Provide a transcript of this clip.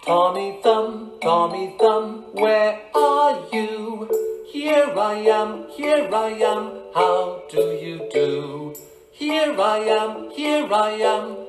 Tommy Thumb, where are you? Here I am, how do you do? Here I am,